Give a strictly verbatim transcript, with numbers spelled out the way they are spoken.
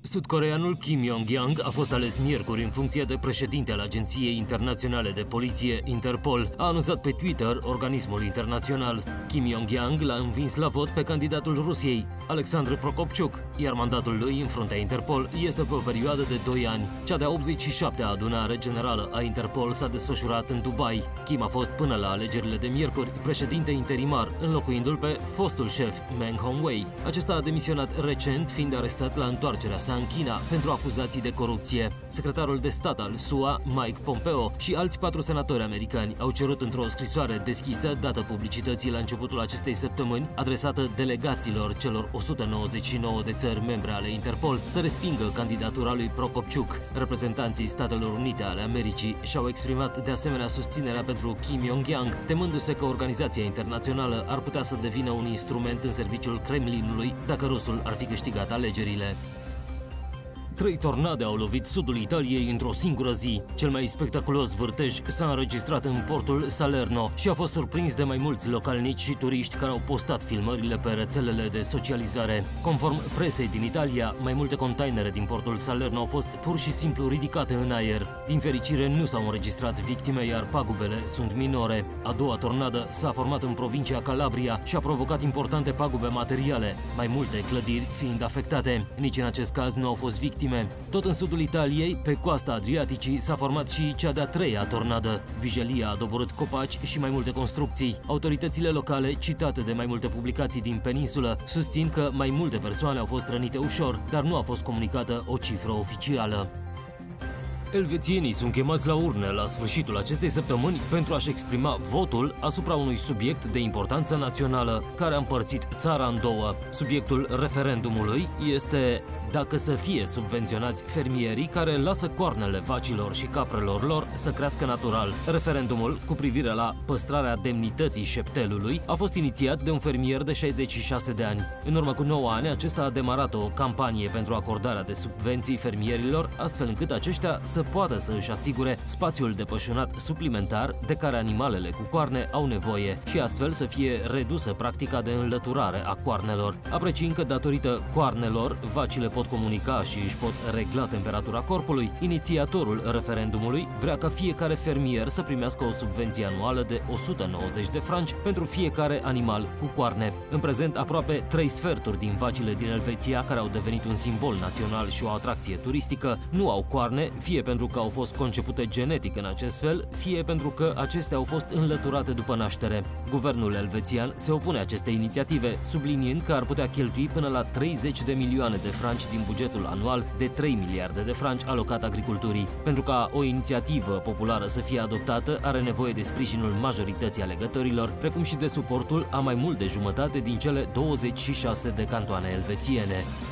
Sud-coreeanul Kim Yong-yang a fost ales miercuri în funcție de președinte al Agenției Internaționale de Poliție, Interpol, a anunțat pe Twitter organismul internațional. Kim Yong-yang l-a învins la vot pe candidatul Rusiei, Alexandru Prokopciuk, iar mandatul lui în fruntea Interpol este pe o perioadă de doi ani. Cea de-a optzeci și șaptea adunare generală a Interpol s-a desfășurat în Dubai. Kim a fost până la alegerile de miercuri președinte interimar, înlocuindu-l pe fostul șef Meng Hongwei. Acesta a demisionat recent, fiind arestat la întoarcerea sa în China pentru acuzații de corupție. Secretarul de stat al S U A, Mike Pompeo, și alți patru senatori americani au cerut într-o scrisoare deschisă, dată publicității la începutul acestei săptămâni, adresată delegaților celor o sută nouăzeci și nouă de țări membre ale Interpol, să respingă candidatura lui Prokopciuk. Reprezentanții Statelor Unite ale Americii și-au exprimat de asemenea susținerea pentru Kim Yong-yang, temându-se că organizația internațională ar putea să devină un instrument în serviciul Kremlinului dacă rusul ar fi câștigat alegerile. Trei tornade au lovit sudul Italiei într-o singură zi. Cel mai spectaculos vârtej s-a înregistrat în portul Salerno și a fost surprins de mai mulți localnici și turiști care au postat filmările pe rețelele de socializare. Conform presei din Italia, mai multe containere din portul Salerno au fost pur și simplu ridicate în aer. Din fericire, nu s-au înregistrat victime, iar pagubele sunt minore. A doua tornadă s-a format în provincia Calabria și a provocat importante pagube materiale, mai multe clădiri fiind afectate. Nici în acest caz nu au fost victime. Tot în sudul Italiei, pe coasta Adriaticii, s-a format și cea de-a treia tornadă. Vijelia a doborât copaci și mai multe construcții. Autoritățile locale, citate de mai multe publicații din peninsulă, susțin că mai multe persoane au fost rănite ușor, dar nu a fost comunicată o cifră oficială. Elvețienii sunt chemați la urne la sfârșitul acestei săptămâni pentru a-și exprima votul asupra unui subiect de importanță națională care a împărțit țara în două. Subiectul referendumului este dacă să fie subvenționați fermierii care lasă coarnele vacilor și caprelor lor să crească natural. Referendumul cu privire la păstrarea demnității șeptelului a fost inițiat de un fermier de șaizeci și șase de ani. În urmă cu nouă ani, acesta a demarat o campanie pentru acordarea de subvenții fermierilor, astfel încât aceștia să poată să își asigure spațiul de pășunat suplimentar de care animalele cu coarne au nevoie și astfel să fie redusă practica de înlăturare a coarnelor. Apreciind că datorită coarnelor, vacile pot comunica și își pot regla temperatura corpului, inițiatorul referendumului vrea ca fiecare fermier să primească o subvenție anuală de o sută nouăzeci de franci pentru fiecare animal cu coarne. În prezent, aproape trei sferturi din vacile din Elveția, care au devenit un simbol național și o atracție turistică, nu au coarne, fie pentru că au fost concepute genetic în acest fel, fie pentru că acestea au fost înlăturate după naștere. Guvernul elvețian se opune acestei inițiative, subliniind că ar putea cheltui până la treizeci de milioane de franci din bugetul anual de trei miliarde de franci alocat agriculturii. Pentru ca o inițiativă populară să fie adoptată, are nevoie de sprijinul majorității alegătorilor, precum și de suportul a mai mult de jumătate din cele douăzeci și șase de cantoane elvețiene.